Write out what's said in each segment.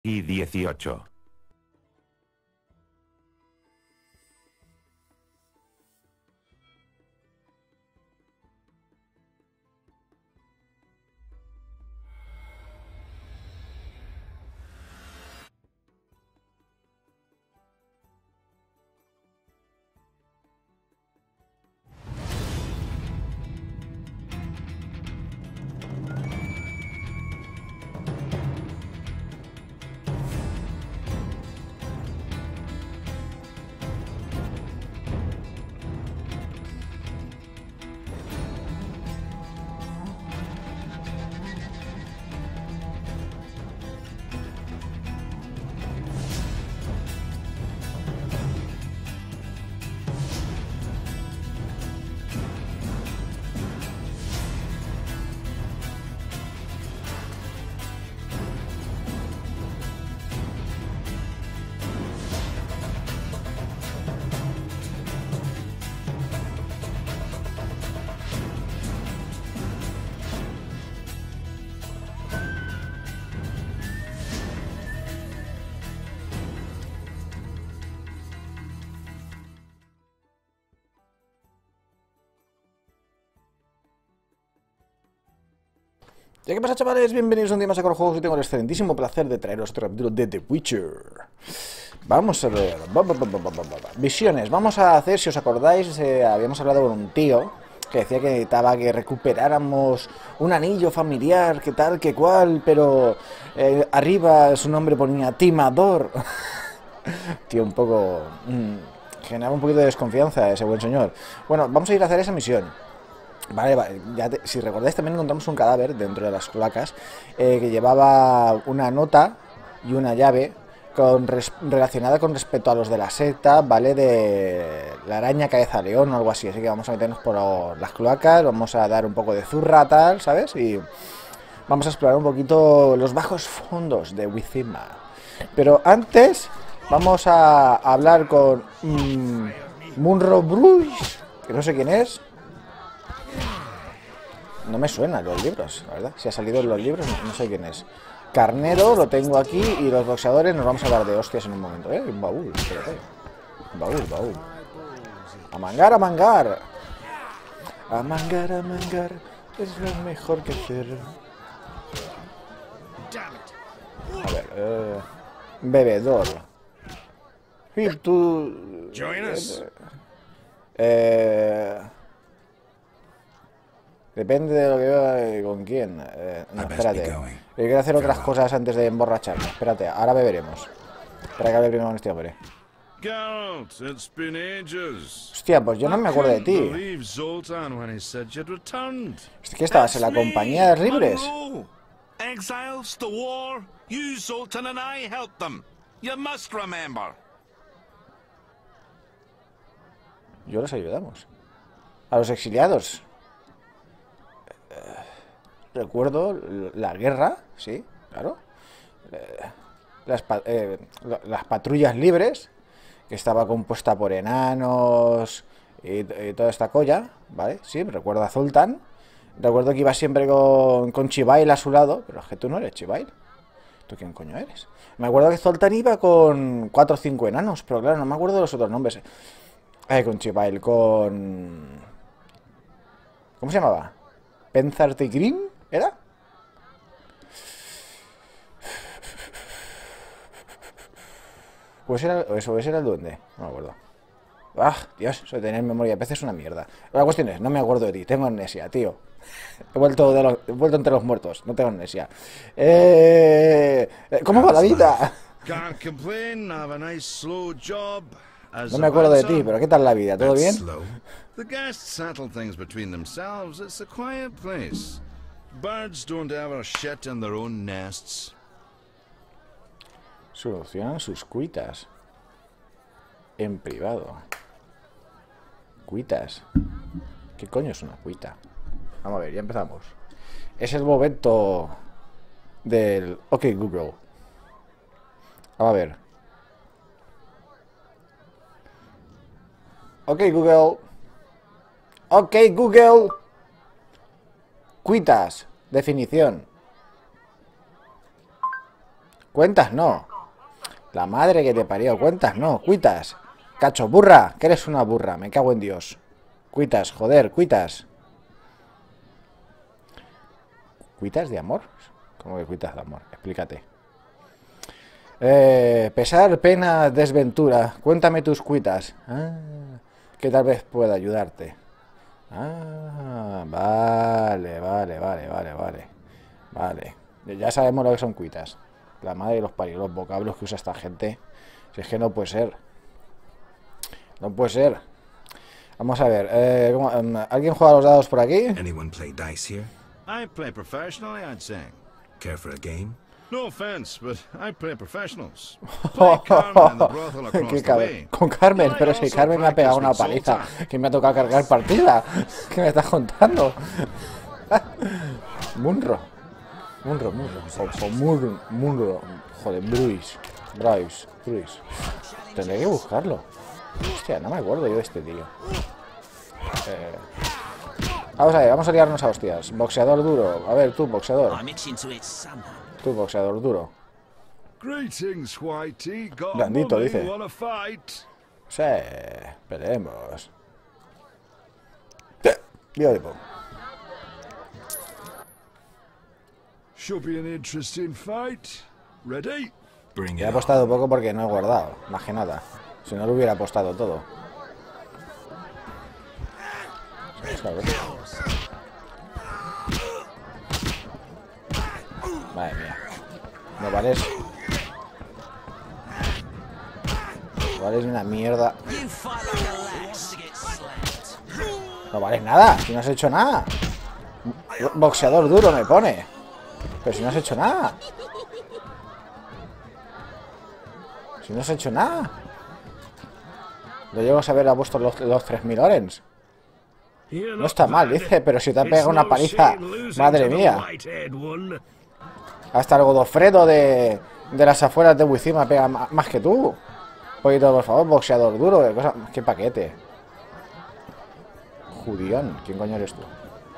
y 18. ¿Ya qué pasa, chavales? Bienvenidos un día más a Juegos y tengo el excelentísimo placer de traeros otro capítulo de The Witcher. Vamos a ver... Visiones. Vamos a hacer, si os acordáis, habíamos hablado con un tío que decía que necesitaba que recuperáramos un anillo familiar, que tal, que cual, pero arriba su nombre ponía Timador. Tío, un poco... generaba un poquito de desconfianza ese buen señor. Bueno, vamos a ir a hacer esa misión. Vale, si recordáis también encontramos un cadáver dentro de las cloacas que llevaba una nota y una llave relacionada con respecto a los de la secta, ¿vale? De la araña cabeza león o algo así. Así que vamos a meternos por las cloacas, vamos a dar un poco de zurra, tal, ¿sabes? Y vamos a explorar un poquito los bajos fondos de Withima. Pero antes vamos a hablar con Munro Bruce, que no sé quién es. No me suenan los libros, la verdad. Si ha salido en los libros, no sé quién es. Carnero, lo tengo aquí. Y los boxeadores, nos vamos a dar de hostias en un momento, ¿eh? Un baúl, espérate. Baúl. A mangar, a mangar. A mangar, a mangar. Es lo mejor que hacer. A ver, bebedor. Y tú... Depende de lo que vea y con quién. No, espérate. Quiero hacer otras cosas antes de emborracharme. Espérate, ahora beberemos. Espera que hable primero con este hombre. Hostia, pues yo no me acuerdo de ti. ¿Es que estabas en la compañía de Ribres? Exiles, the war, you, Zoltan, and I helped them. You must remember. Yo los ayudamos. A los exiliados. Recuerdo la guerra, sí, claro. Las patrullas libres, que estaba compuesta por enanos y toda esta colla, ¿vale? Sí, recuerdo a Zoltan. Recuerdo que iba siempre con Chivail a su lado, pero es que tú no eres Chivail. ¿Tú quién coño eres? Me acuerdo que Zoltan iba con 4 o 5 enanos, pero claro, no me acuerdo de los otros nombres. Con Chivail, con... ¿Cómo se llamaba? ¿Penzartigrim? ¿Era? Pues era eso, ese era el duende. No me acuerdo. Ah, Dios, eso de tener memoria a veces es una mierda. La cuestión es, no me acuerdo de ti, tengo amnesia, tío. He vuelto entre los muertos, no tengo amnesia. ¿Cómo va la vida? No me acuerdo de ti, pero ¿qué tal la vida? ¿Todo bien? The guests settle things between themselves. It's a quiet place. Birds don't ever shit in their own nests. Solucionan sus cuitas. En privado. Cuitas. ¿Qué coño es una cuita? Vamos a ver, ya empezamos. Es el momento del... Ok, Google. Vamos a ver. Ok, Google. Ok, Google. Cuitas. Definición. Cuentas no. La madre que te parió. Cuentas no. Cuitas. Cacho, burra. Que eres una burra. Me cago en Dios. Cuitas, joder, cuitas. ¿Cuitas de amor? ¿Cómo que cuitas de amor? Explícate. Pesar, pena, desventura. Cuéntame tus cuitas. Que tal vez pueda ayudarte. Vale. Vale. Ya sabemos lo que son cuitas. La madre de los parios, los vocablos que usa esta gente. Si es que no puede ser. No puede ser. Vamos a ver. ¿Alguien juega a los dados por aquí? Anyone play dice here? I play professionally, I'd say. Care for a game? No offense, but I play professionals. Play Carmen in the brothel across ¿Qué the way. Con Carmen, But I pero si also Carmen me ha pegado practice una with paliza. Sultan. Que me ha tocado cargar partida. ¿Qué me estás contando? Munro. Joder, Bruce. Tendré que buscarlo. Hostia, no me acuerdo yo de este tío. Vamos a ver, vamos a liarnos a hostias. Boxeador duro. A ver, tú, boxeador. Tú, boxeador duro. Greetings, Whitey. Got Blandito, money, dice. wanna fight? Sí, peleemos. Beautiful. Should be an interesting fight. Ready? Bring He it on. apostado poco porque no he guardado, más que nada. Si no lo hubiera apostado todo. ¿Sabes? Madre mía. No vales. No vales ni una mierda. No vales nada, si no has hecho nada. Boxeador duro me pone. Pero si no has hecho nada. Si no has hecho nada. Lo llego a saber a puesto los 3000 orens. No está mal, dice, pero si te ha pegado una paliza. Madre mía. Hasta el Godofredo de las afueras de Wizima pega más que tú. Un poquito, por favor, boxeador duro. Qué paquete. Judión. ¿Quién coño eres tú?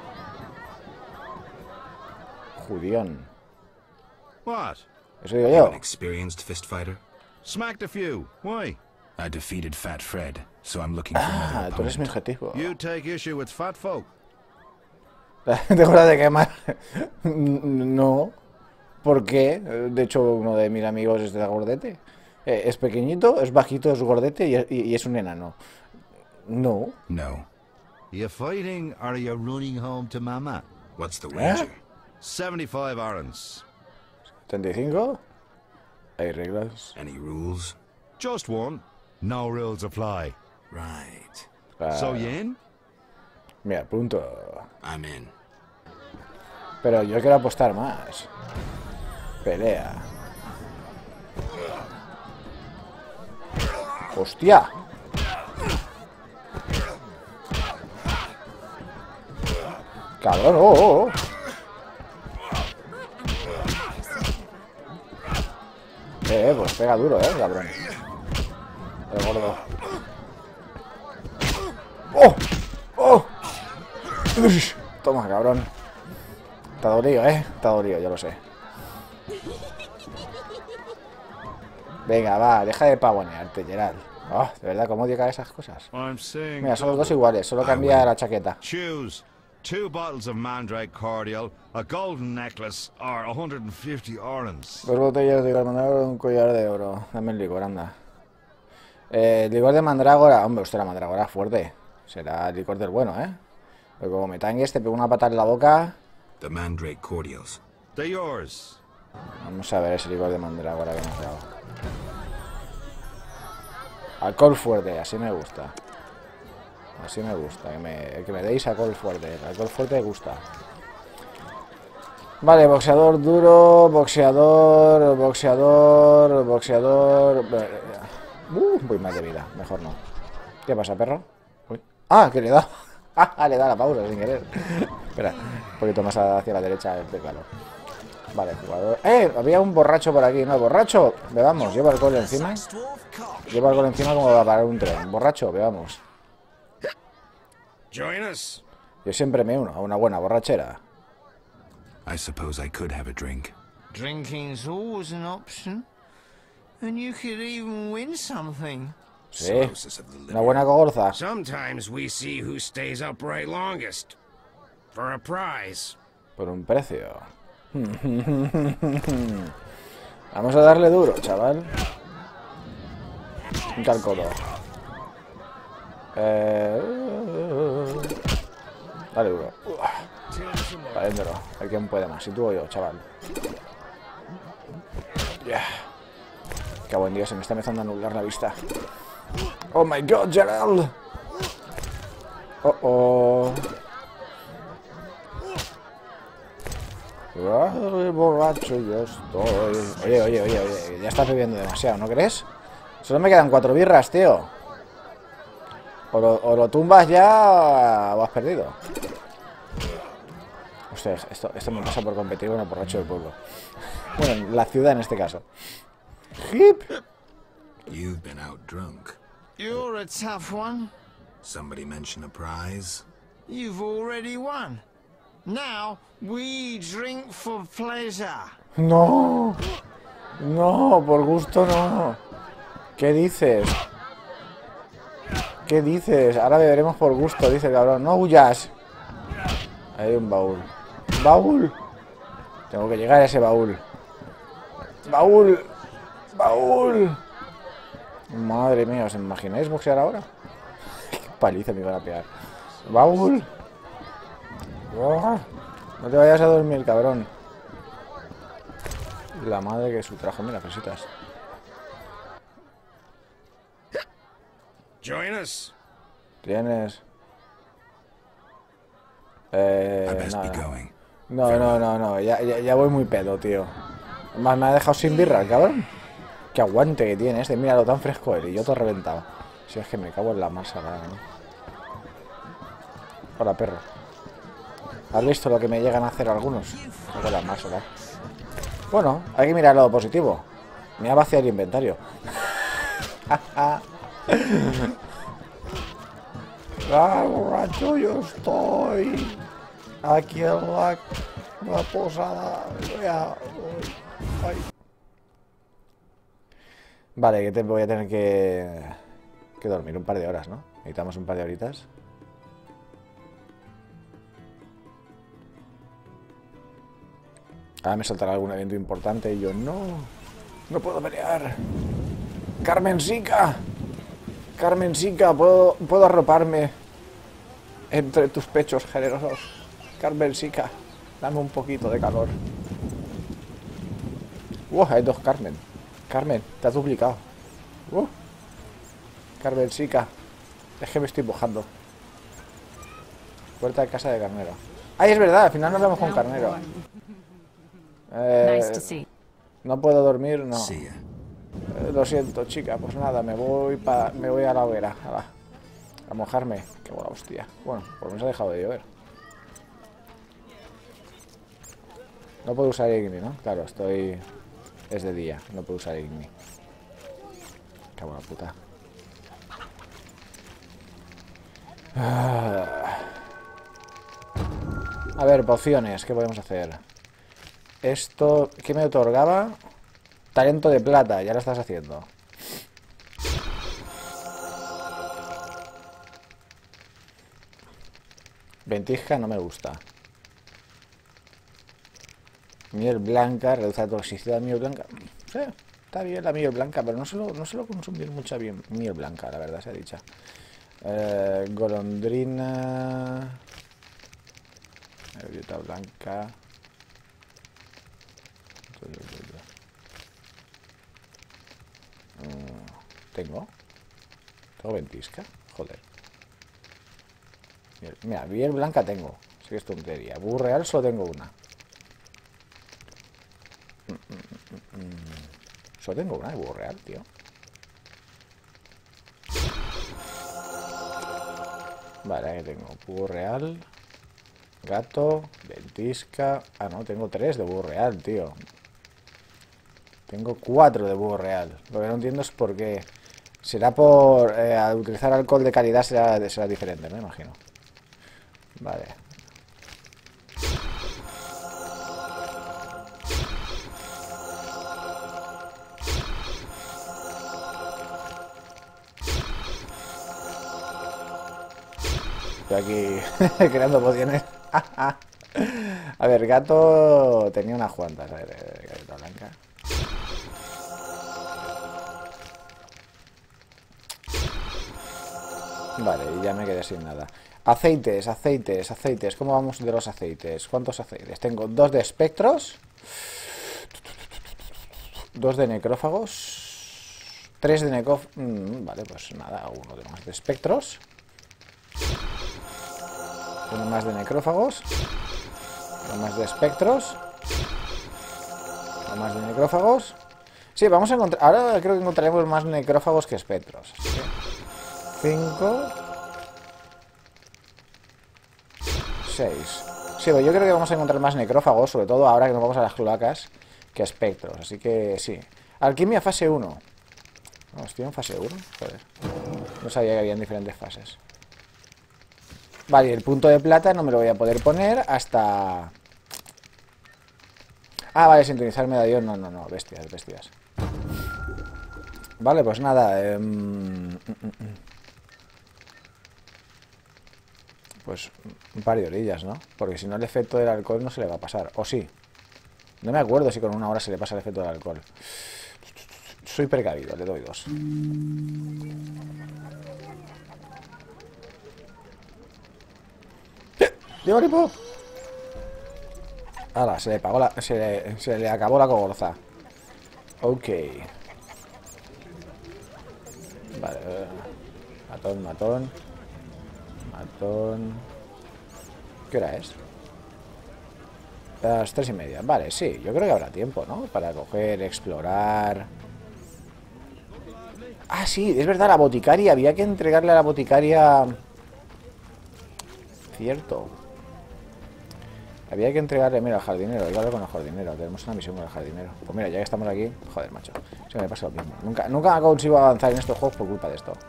Judión. What? Eso digo You yo. an experienced fist fighter? Smacked a few. Why? I defeated Fat Fred, so I'm looking for another Tú eres mi opponent. objetivo. You take issue with fat folk. ¿Te acuerdas de quemar? No. ¿Por qué? De hecho, uno de mis amigos es de gordete. Es pequeñito, es bajito, es gordete y es un enano. No. No. You fighting or are you running home to mama? What's the wager? 75 orens. 35. Hay reglas. Any rules? Just one. No rules apply. Right. So you in? Mira, punto. I'm in. Pero yo quiero apostar más. Pelea. ¡Hostia! Cabrón, oh. Pues pega duro, cabrón. El gordo. ¡Oh! Ush, toma, cabrón. Está dolido, Está dolido, yo lo sé. Venga, va, deja de pavonearte, Gerald. Oh, de verdad, cómo odio cada esas cosas. I'm saying. Mira, son los dos iguales, solo cambia la chaqueta. Choose 2 bottles of Mandrake cordial, a golden necklace, or 150 orens. 2 botellas de mandrágora, un collar de oro. Dame el licor, anda. Licor de mandrágora. Hombre, usted la mandrágora fuerte. Será el licor del bueno, Pero como me tangues, te pego una patada en la boca. The Mandrake cordials. They're yours. Vamos a ver ese licor de mandrágora que me has dado. Alcohol fuerte, así me gusta. Así me gusta, que me deis alcohol fuerte. El alcohol fuerte me gusta. Vale, boxeador duro, boxeador. Voy mal de vida, mejor no. ¿Qué pasa, perro? Uy. Ah, que le da. Le da la pausa sin querer. Espera, un poquito más hacia la derecha, claro. Vale, jugador. Había un borracho por aquí, ¿no? Borracho, bebamos, lleva alcohol encima. Lleva alcohol encima como va a parar un tren. Borracho, bebamos. Join us. Yo siempre me uno a una buena borrachera. I suppose I could have a drink. Drinking's always an option. And you could even win something. Sí, Cirrhosis of the una liver. buena gorza. Sometimes we see who stays upright longest. For a prize. Por un precio. Vamos a darle duro, chaval. Un calcodo. Dale duro. Para adentro. A ver quién puede más. Si tú o yo, chaval. Yeah. Qué buen Dios, se me está empezando a nublar la vista. Oh my god, Gerald. Oh oh. Ay, borracho yo estoy. Oye, ya estás bebiendo demasiado, ¿no crees? Solo me quedan 4 birras, tío. O lo tumbas ya o has perdido. Hostia, esto me pasa por competir con el borracho del pueblo. Bueno, la ciudad en este caso. Hip. You've been out drunk. You're a tough one. Somebody mention a prize? You've already won. Now we drink for pleasure. No. No, por gusto no. ¿Qué dices? ¿Qué dices? Ahora beberemos por gusto, dice el cabrón. No huyas. Hay un baúl. ¡Baúl! Tengo que llegar a ese baúl. ¡Baúl! ¡Baúl! Madre mía, ¿os imagináis boxear ahora? Qué paliza me iban a pegar. ¡Baúl! ¡Oh! No te vayas a dormir, cabrón. La madre que su trajo, mira, fresitas. Join us. Tienes... I best be nada. going. No, ya voy muy pedo, tío. Más me ha dejado sin birra, el cabrón. Qué aguante que tiene este, míralo tan fresco él y yo todo reventado. Si es que me cago en la masa, ¿no? Hola, perro. ¿Has visto lo que me llegan a hacer algunos? Me cago en la masa, ¿no? Bueno, hay que mirar el lado positivo. Me ha vaciado el inventario. ¡Ah, borracho yo estoy! Aquí en la posada. Ay. Vale, que voy a tener que dormir un par de horas, ¿no? Necesitamos un par de horitas. Ahora me saltará algún evento importante y yo no puedo pelear. Carmencica, puedo arroparme entre tus pechos generosos. Carmencica, dame un poquito de calor. Hay 2 Carmen. Carmen, te has duplicado. Carmencica, es que me estoy mojando. Puerta de casa de carnero. ¡Ay, es verdad! Al final nos vemos con carnero. Nice to see. No puedo dormir, no. See ya. Lo siento, chica, pues nada, me voy a la hoguera, a mojarme. Qué buena hostia. Bueno, pues me ha dejado de llover. No puedo usar Igni, ¿no? Claro, es de día, no puedo usar Igni. Qué buena puta. A ver, pociones, ¿qué podemos hacer? Esto, ¿qué me otorgaba? Talento de plata, ya lo estás haciendo. Ventisca no me gusta. Miel blanca, reduce la toxicidad de miel blanca. Sí, está bien la miel blanca, pero no suelo consumir mucha miel blanca, la verdad, se ha dicho. Golondrina. Violeta blanca. ¿Tengo ventisca? Joder. Mira, miel blanca tengo. Sí que es tontería. Búho real solo tengo una. Solo tengo una de búho real, tío. Vale, ahí tengo búho real. Gato, ventisca. Ah, no, tengo 3 de búho real, tío. Tengo 4 de búho real. Lo que no entiendo es por qué. Será por... al utilizar alcohol de calidad será diferente, me imagino. Vale. Estoy aquí creando pociones. A ver, gato tenía unas cuantas. A ver, gatita blanca. Vale, y ya me quedé sin nada. Aceites, aceites, aceites. ¿Cómo vamos de los aceites? ¿Cuántos aceites? Tengo 2 de espectros, 2 de necrófagos, 3 de vale, pues nada, uno de más de espectros, uno más de necrófagos, uno más de espectros, uno más de necrófagos. Sí, vamos a encontrar... Ahora creo que encontraremos más necrófagos que espectros. Así que 5, 6. Sí, yo creo que vamos a encontrar más necrófagos, sobre todo ahora que nos vamos a las cloacas, que espectros. Así que sí. Alquimia fase 1. No, estoy en fase 1. Joder. No sabía que habían diferentes fases. Vale, el punto de plata no me lo voy a poder poner hasta... Ah, vale, sintonizar medallón. No, bestias, bestias. Vale, pues nada. Pues un par de orillas, ¿no? Porque si no el efecto del alcohol no se le va a pasar. O sí. No me acuerdo si con 1 hora se le pasa el efecto del alcohol. Soy precavido, le doy 2. ¡Lleva tipo! ¡Hala! Se le pagó la... Se le acabó la cogorza. Ok. Vale. Matón, matón. Matón. ¿Qué hora es? Las 3:30. Vale, sí. Yo creo que habrá tiempo, ¿no? Para coger, explorar. Ah, sí. Es verdad, la boticaria. Había que entregarle a la boticaria... Cierto. Había que entregarle, mira, al jardinero. Iba a hablar con el jardinero. Tenemos una misión con el jardinero. Pues mira, ya que estamos aquí... Joder, macho. Se me pasa lo mismo. Nunca consigo avanzar en estos juegos por culpa de esto.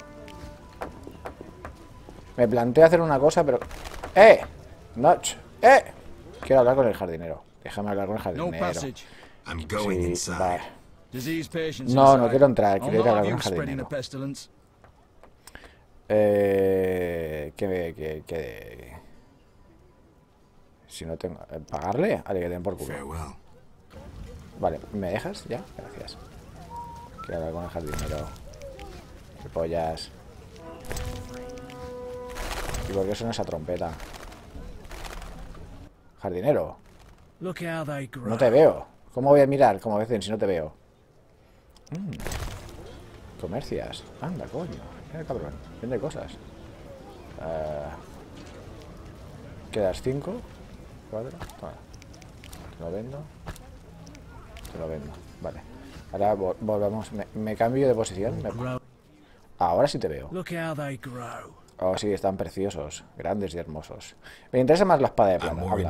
Me planteé hacer una cosa, pero... ¡Notch! Quiero hablar con el jardinero. Déjame hablar con el jardinero. Sí, vale. No quiero entrar. Quiero ir a hablar con el jardinero. Si no tengo... ¿Pagarle? Vale, que den por culo. Vale, ¿me dejas? Ya, gracias. Quiero hablar con el jardinero. ¿Qué pollas? ¿Y por qué suena esa trompeta? Jardinero. No te veo. ¿Cómo voy a mirar como veces si no te veo? Comercias. Anda, coño. Mira, cabrón. Vende cosas. ¿Quedas 5? 4. Te lo vendo. Te lo vendo. Vale. Ahora volvemos. Me cambio de posición. Ahora sí te veo. Oh, sí, están preciosos, grandes y hermosos. Me interesa más la espada de plata. Habla.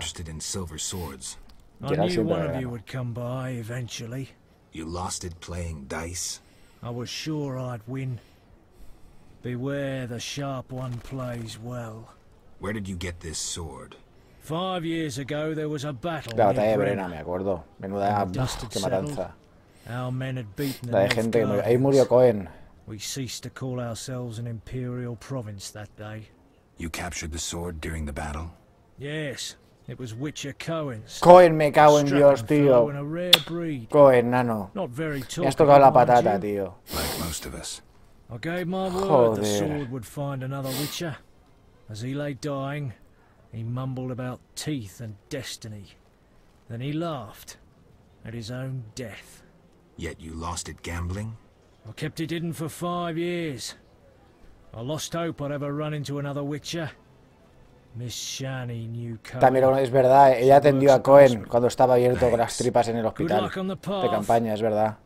I knew one of you would come by eventually. You lost it playing dice? I was sure I'd win. Beware the sharp one plays well. Where did you get this sword? 5 years ago there was a battle. La batalla de near Verena, me acuerdo. Menuda qué matanza. Our men had beaten La de gente que murió. Ahí murió Cohen. We ceased to call ourselves an imperial province that day. You captured the sword during the battle? Yes, it was Witcher Cohen's. Cohen, me cago en Dios, tío. A rare breed. Cohen, nano. Not very Me has tocado la patata, tío. Like most of us. I gave my word the Joder. sword would find another Witcher. As he lay dying, he mumbled about teeth and destiny. Then he laughed at his own death. Yet you lost it gambling? I kept it hidden for 5 years. I lost hope I'd ever run into another Witcher. Miss Shani knew Cohen. También es verdad, ella atendió a Cohen cuando estaba abierto con las tripas en el hospital de campaña, es verdad.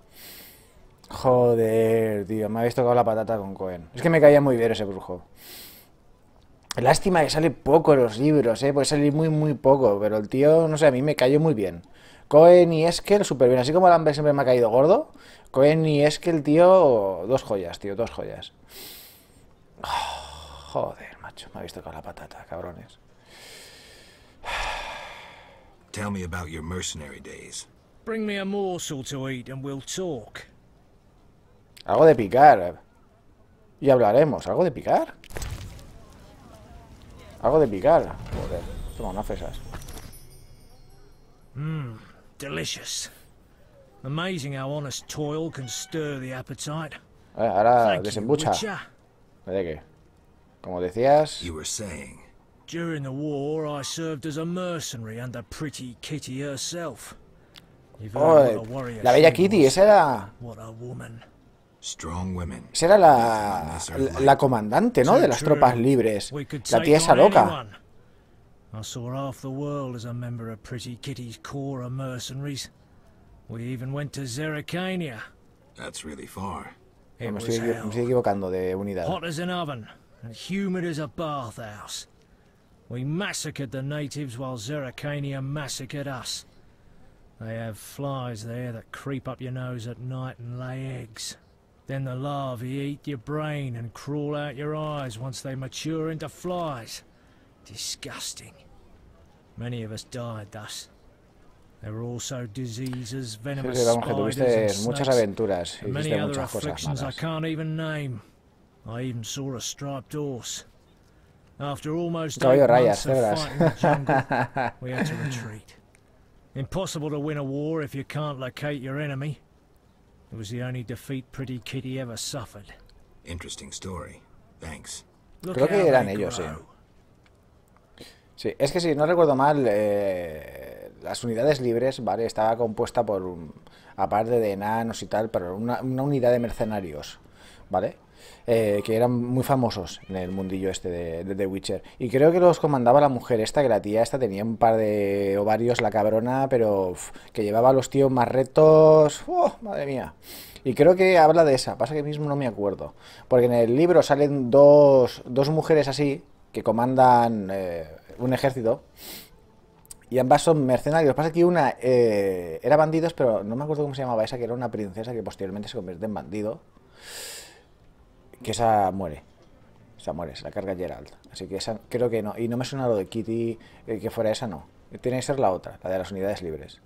Joder, tío, me habéis tocado la patata con Cohen. Es que me caía muy bien ese brujo. Lástima que sale poco en los libros, puede salir muy poco, pero el tío, no sé, a mí me cayó muy bien. Cohen y Eskel súper bien, así como Lambert siempre me ha caído gordo. Cohen y Eskel, tío, 2 joyas, tío, 2 joyas. Joder, macho, me habéis tocado la patata, cabrones. Tell me about your mercenary days. Bring me a morsel to eat and we'll talk. Algo de picar. Y hablaremos. ¿Algo de picar? Algo de picar. Joder, toma unas fresas. Delicious. Amazing how honest toil can stir the appetite. Ahora Thank you, desembucha. Witcher. ¿De qué? Como decías... You were saying... During the war, I served as a mercenary under Pretty Kitty herself. You've Oh, heard what a warrior la bella she Kitty, was. esa era... What a woman. Strong women. Esa era la comandante, ¿no? De las tropas libres. We could La take tía esa on loca. anyone. I saw half the world as a member of Pretty Kitty's corps of mercenaries. We even went to Zerrikania. That's really far. It Me was estoy hell. equivocando de unidad. Hot as an oven and humid as a bathhouse. We massacred the natives while Zerrikania massacred us. They have flies there that creep up your nose at night and lay eggs. Then the larvae eat your brain and crawl out your eyes once they mature into flies. Disgusting. Many of us died thus. There were also diseases, Sí, venomous sí, vamos, que spiders tuviste and muchas snakes, aventuras. and many Hiciste other muchas cosas afflictions I malas. can't even name. I even saw a striped horse. After almost Caballo 8 rayas, months of cebras. fighting the jungle, we had to retreat. Impossible to win a war if you can't locate your enemy. It was the only defeat Pretty Kitty ever suffered. Interesting story. Thanks. Look Creo que how eran they ellos, sí. grow. Sí, es que si no recuerdo mal, las unidades libres, ¿vale? Estaba compuesta por, aparte de enanos y tal, pero una unidad de mercenarios, ¿vale? Que eran muy famosos en el mundillo este de The Witcher. Y creo que los comandaba la mujer esta, que la tía esta tenía un par de ovarios, la cabrona, pero que llevaba a los tíos más retos. ¡Oh, madre mía! Y creo que habla de esa, pasa que mismo no me acuerdo. Porque en el libro salen dos mujeres así, que comandan un ejército. Y ambas son mercenarios. Pasa que una era bandidos, pero no me acuerdo cómo se llamaba esa, que era una princesa que posteriormente se convierte en bandido. Que esa muere. Esa muere, se la carga Geralt. Así que esa creo que no. Y no me suena lo de Kitty, que fuera esa, no. Tiene que ser la otra, la de las unidades libres.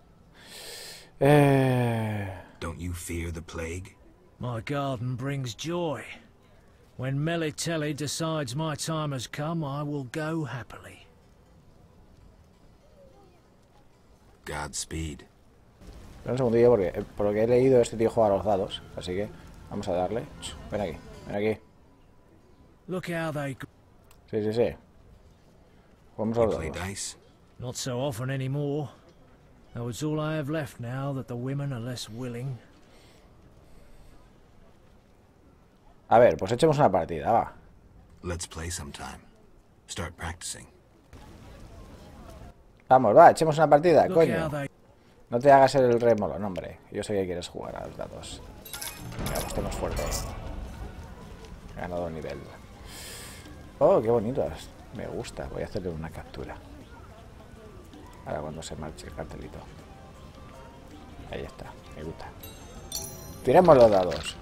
Don't you fear the plague? My garden brings joy. When Melitelli decides my time has come, I will go happily. Godspeed. Espera un segundillo porque por lo que he leído este tío juega a los dados. Así que vamos a darle. Ven aquí, ven aquí. Look how they... Sí, sí, sí. Jugamos a You los play dados. dice? Not so often anymore. Though it's all I have left now that the women are less willing. A ver, pues echemos una partida, va. Let's play sometime. Start practicing. Vamos, va, echemos una partida, Look how coño. they... No te hagas el remolón, hombre. Yo sé que quieres jugar a los dados. Venga, pues estemos fuertes. He ganado nivel. Oh, qué bonitos. Me gusta. Voy a hacerle una captura. Ahora cuando se marche el cartelito. Ahí está. Me gusta. Tiremos los dados.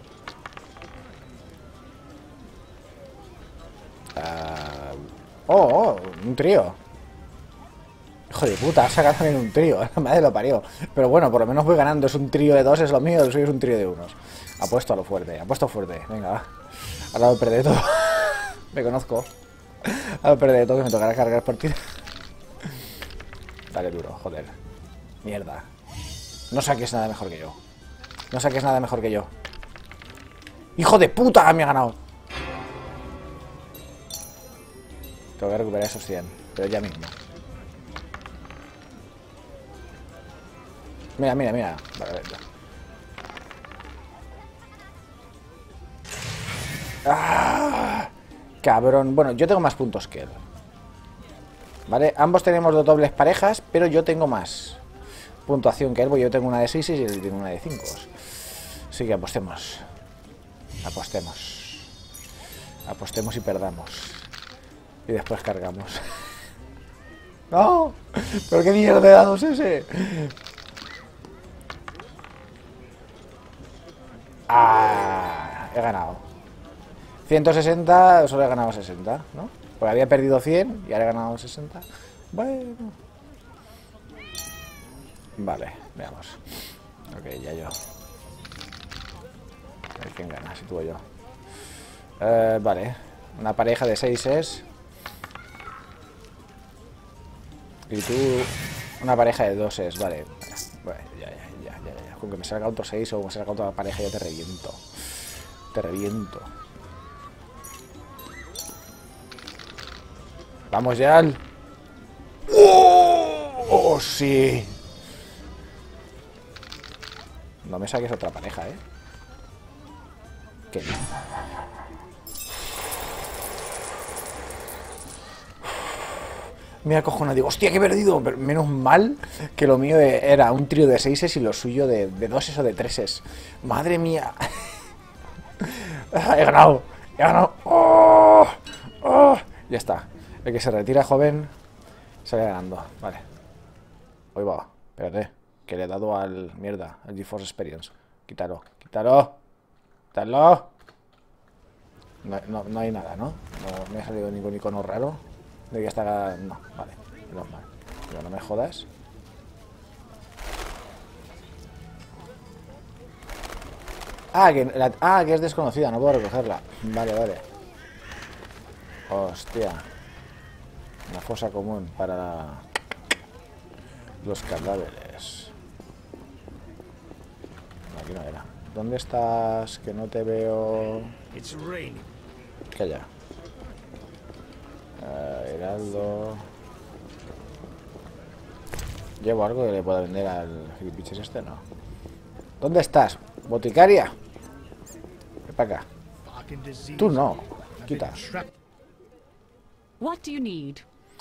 Oh, un trío. Hijo de puta, ha sacado también un trío. La madre lo parió. Pero bueno, por lo menos voy ganando. Es un trío de dos, es lo mío. El suyo es un trío de unos. Apuesto a lo fuerte, apuesto fuerte. Venga, va. Ahora lo perderé todo. Me conozco. Ahora lo perderé todo, que me tocará cargar partida. Dale duro, joder. Mierda. No saques nada mejor que yo. No saques nada mejor que yo. ¡Hijo de puta! Me ha ganado. Tengo que recuperar esos 100. Pero ya mismo. Mira, mira, mira. Vale, vale. ¡Ah! Cabrón. Bueno, yo tengo más puntos que él. Vale, ambos tenemos dos dobles parejas, pero yo tengo más puntuación que él, porque yo tengo una de 6 y él tiene una de 5. Así que apostemos. Apostemos. Apostemos y perdamos. Y después cargamos. ¡No! ¿Pero qué mierda de dados es ese? ¡Ah! He ganado. 160, solo he ganado 60, ¿no? Porque había perdido 100 y ahora he ganado 60. Bueno. Vale, veamos. Ok, ya yo. A ver quién gana, si tú o yo. Vale. Una pareja de 6 es... Y tú, una pareja de doses, vale. Vale, ya. Con que me salga otro 6 o me salga otra pareja, yo te reviento. Te reviento. Vamos ya al... ¡Oh, sí! No me saques otra pareja, ¿eh? ¿Qué? Me acojona, digo, hostia, que he perdido. Pero menos mal que lo mío era un trío de 6 y lo suyo de 2 o de 3. Madre mía. He ganado. He ganado. ¡Oh! ¡Oh! Ya está. El que se retira joven sale ganando. Vale. Hoy va. Espérate. Que le he dado al... Mierda. Al GeForce Experience. Quítalo. Quítalo. Quítalo. No hay nada, ¿no? No me ha salido ningún icono raro. De que está... No, vale. Normal. Pero no me jodas. Que es desconocida. No puedo recogerla. Vale. Hostia. Una fosa común para los cadáveres. No, aquí no era. ¿Dónde estás? Que no te veo. Calla. Heraldo. ¿Llevo algo que le pueda vender al gilipollas este? No. ¿Dónde estás? ¿Boticaria? Ven para acá. Tú no. Quita. What do you need?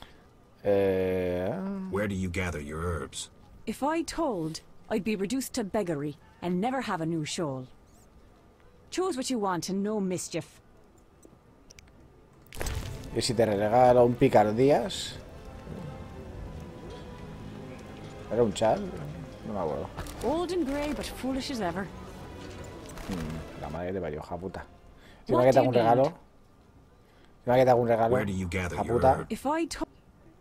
Where do you gather your herbs? If I told, I'd be reduced to beggary and never have a new shawl. Choose what you want and no mischief. ¿Y si te regalo un picardías? ¿Era un chal? No me acuerdo. Old and grey, but foolish as ever. La madre de varios, hija puta. Si me ha quedado un regalo. Si me ha quedado un regalo. Where do you gather Hija your puta. herbs? If I told,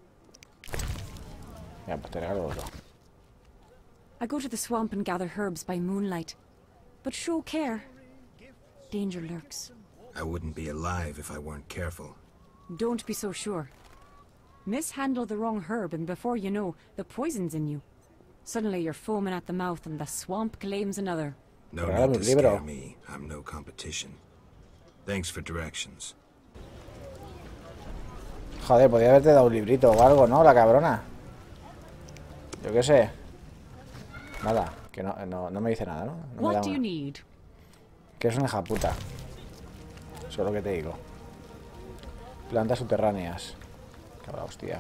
Mira, pues te regalo otro. I go to the swamp and gather herbs by moonlight. But show care. Danger lurks. I wouldn't be alive if I weren't careful. Don't be so sure. Mishandle the wrong herb and before you know, the poison's in you. Suddenly you're foaming at the mouth and the swamp claims another. No Regálame need un to libro. scare me. I'm no competition. Thanks for directions. Joder, podría haberte dado un librito o algo, ¿no? La cabrona. Yo qué sé. Nada, que no me dice nada, ¿no? No me da What do you una. need? Que es una hija puta. Eso es lo que te digo. Plantas subterráneas. Cabra, hostia.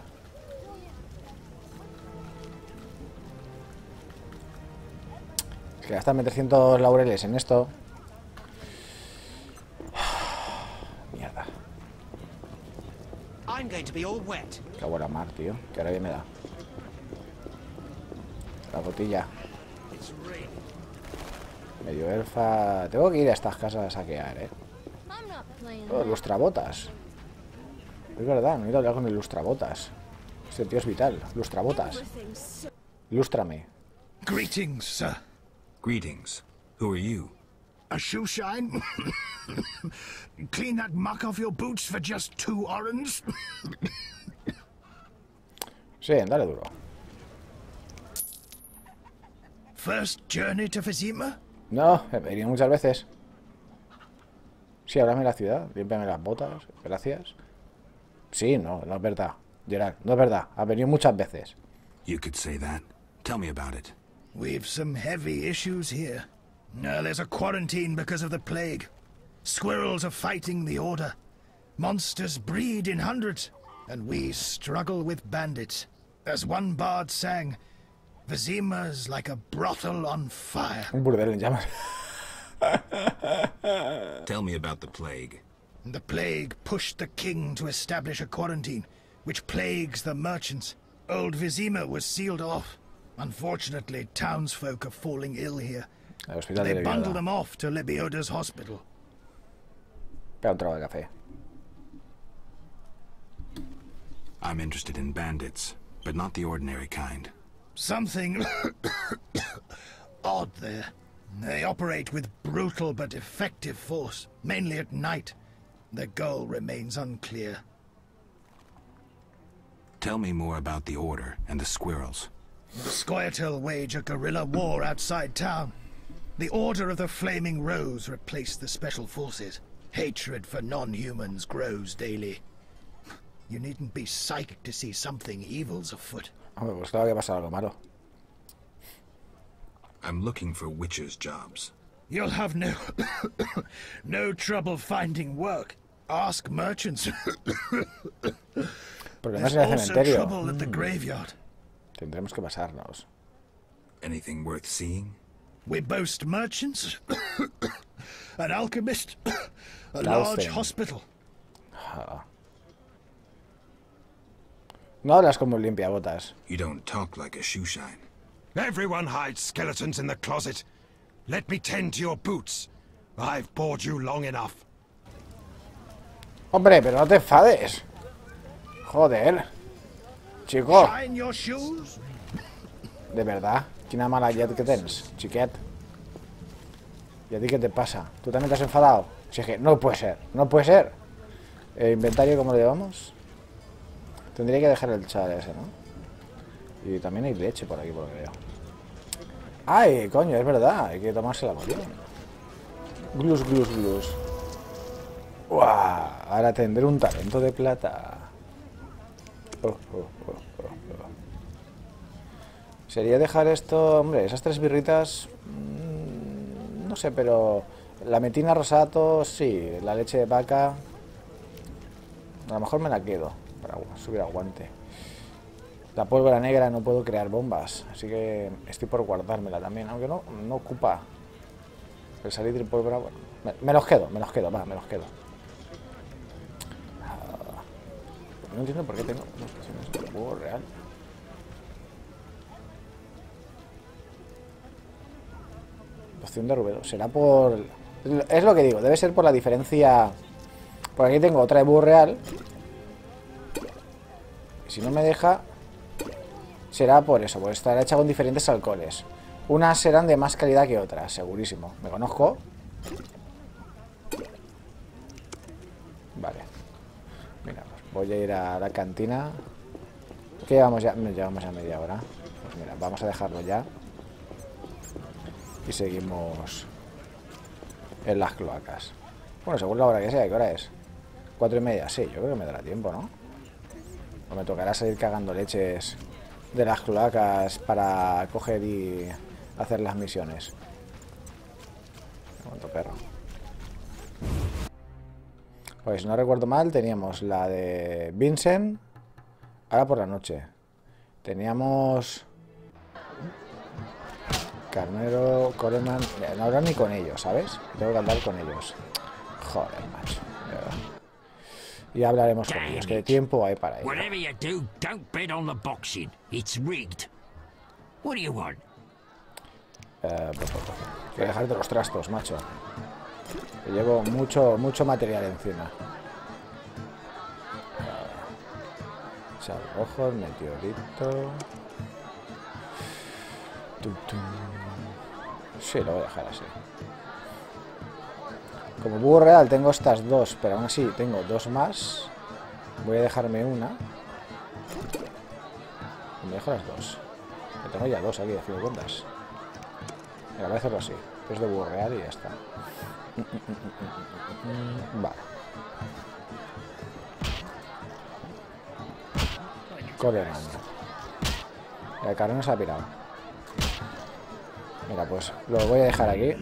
Es que gastarme 300 laureles en esto. Mierda. I'm going to be all wet. Qué buena mar, tío. Que ahora bien me da. La botella. Medio elfa. Tengo que ir a estas casas a saquear, Oh, lustrabotas. Es verdad, no he ido a hablar con el lustrabotas. Este tío es vital. Lustrabotas. Lústrame. Greetings, sir. Greetings. Who are you? A shoe shine? Clean that muck off your boots for just 2 orens? Sí, dale duro. First journey to Vizima? No, he venido muchas veces. Sí, háblame la ciudad. Límpiame las botas. Gracias. Sí, no es verdad. Gerard, no es verdad. Ha venido muchas veces. You could say that. Tell me about it. We've some heavy issues here. There's a quarantine because of the plague. Squirrels are fighting the Order. Monsters breed in hundreds, and we struggle with bandits. As one bard sang, Vizima's like a brothel on fire. Un burdel en llamas. Tell me about the plague. The plague pushed the king to establish a quarantine, which plagues the merchants. Old Vizima was sealed off. Unfortunately, townsfolk are falling ill here. El hospital They de bundle Lebioda. them off to Lebioda's hospital. Pega un trago de café. I'm interested in bandits, but not the ordinary kind. Something odd there. They operate with brutal but effective force, mainly at night. Their goal remains unclear. Tell me more about the Order and the Squirrels. The Scoia'tael wage a guerrilla war outside town. The Order of the Flaming Rose replaced the Special Forces. Hatred for non-humans grows daily. You needn't be psychic to see something evil's afoot. Hombre, pues claro que pasa algo malo. I'm looking for witchers' jobs. You'll have no trouble finding work. Ask merchants. Problemas There's en el also cementerio. trouble at the graveyard. Tendremos que pasarnos. Anything worth seeing? We boast merchants, an alchemist, a Laufen. large hospital. No hablas como un limpiabotas. You don't talk like a shoeshine. Everyone hides skeletons in the closet. Let me tend to your boots. I've bored you long enough. Hombre, pero no te enfades. Joder. Chico, Shine your shoes. de verdad. Quina mala llet que tens, xiquet. ¿Y a ti qué te pasa? ¿Tú también te has enfadado? Si es que no puede ser, no puede ser. ¿El inventario cómo lo llevamos? Tendría que dejar el chaval ese, ¿no? Y también hay leche por aquí, por lo que veo. ¡Ay, coño! Es verdad, hay que tomarse la poción. Glus, glus, glus. ¡Uah! Ahora tendré un talento de plata. Sería dejar esto... Hombre, esas 3 birritas... no sé, pero... La metina rosato, sí. La leche de vaca... A lo mejor me la quedo para subir aguante. La pólvora negra no puedo crear bombas, así que estoy por guardármela también, aunque no ocupa el salir de pólvora. Bueno, me los quedo, va, me los quedo. No entiendo por qué tengo dos pociones de búho real. Poción de rubedo, será por... Es lo que digo, debe ser por la diferencia... Por aquí tengo otra de búho real. Y si no me deja... Será por eso, porque estará hecha con diferentes alcoholes. Unas serán de más calidad que otras, segurísimo. Me conozco. Vale. Mira, pues voy a ir a la cantina. ¿Qué llevamos ya? Llevamos ya media hora. Pues mira, vamos a dejarlo ya. Y seguimos en las cloacas. Bueno, según la hora que sea, ¿qué hora es? 4:30, sí, yo creo que me dará tiempo, ¿no? O me tocará salir cagando leches de las cloacas para coger y hacer las misiones. Cuánto perro. Pues si no recuerdo mal, teníamos la de Vincent. Ahora por la noche. Teníamos... Carnero, Coleman... No hablo ni con ellos, ¿sabes? Tengo que hablar con ellos. Joder, macho. De verdad. Y hablaremos con ellos, que de tiempo hay para ello. Whatever you do, don't bet on the boxing. It's rigged. What do you want? Quiero dejarte los trastos, macho. Que llevo mucho material encima. Sal rojo, meteorito. Sí, lo voy a dejar así. Como búho real tengo estas dos, pero aún así tengo dos más. Voy a dejarme una. Y me dejo las dos. Que tengo ya dos aquí, de fin de cuentas. Mira, voy a hacerlo así. 3 de búho real y ya está. Vale. Coleman. El carro no se ha pirado. Mira, pues lo voy a dejar aquí.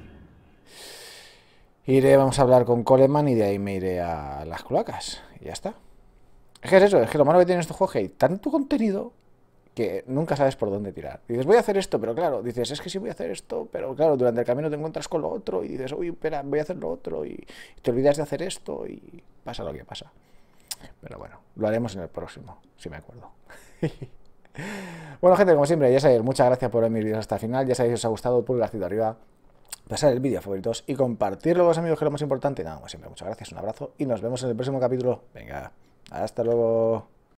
Vamos a hablar con Coleman y de ahí me iré a las cloacas. Y ya está. Es que es eso, es que lo malo que tiene este juego es que hay tanto contenido que nunca sabes por dónde tirar. Dices, voy a hacer esto, pero claro, dices, es que sí voy a hacer esto, pero claro, durante el camino te encuentras con lo otro y dices, uy, espera, voy a hacer lo otro y te olvidas de hacer esto y pasa lo que pasa. Pero bueno, lo haremos en el próximo, si me acuerdo. Bueno, gente, como siempre, ya sabéis, muchas gracias por ver mis vídeos hasta el final. Ya sabéis, si os ha gustado, pulgarcito arriba, pasar el vídeo a favoritos y compartirlo con los amigos, que es lo más importante. Nada, como siempre, muchas gracias, un abrazo y nos vemos en el próximo capítulo. Venga, hasta luego.